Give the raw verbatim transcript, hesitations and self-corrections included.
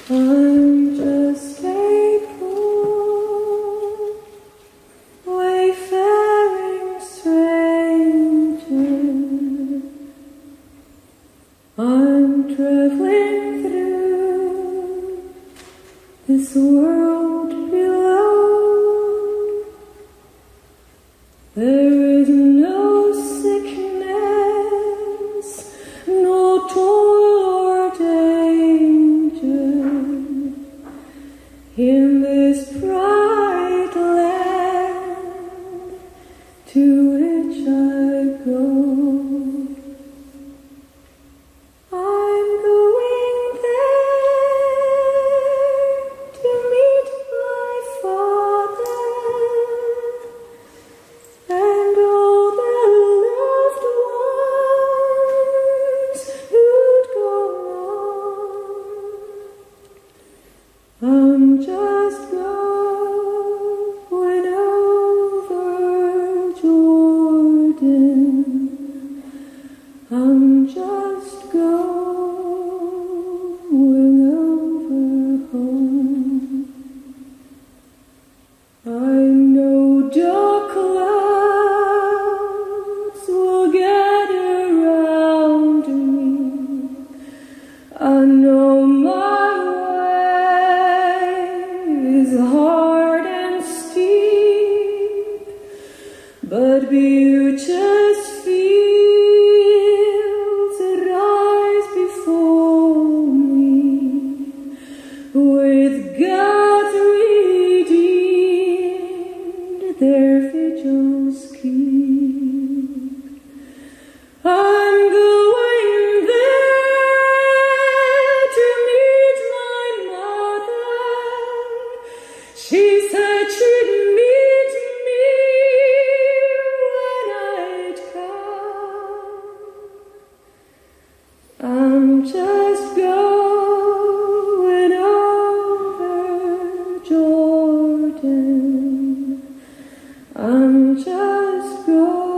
I'm just a poor wayfaring stranger. I'm traveling through this world below. There is no sickness, no toil or danger in this bright land to which I go. I'm going there to meet my Father and all the loved ones who'd go on. I'm just going over Jordan. I'm just going over home. I know dark clouds will gather around me. I know my way is hard and steep, but beauteous fields that rise before me with God's redeemed their vigils keep. I'm going there to meet my mother. She said she'd meet me when I'd come. I'm just going over Jordan. I'm just going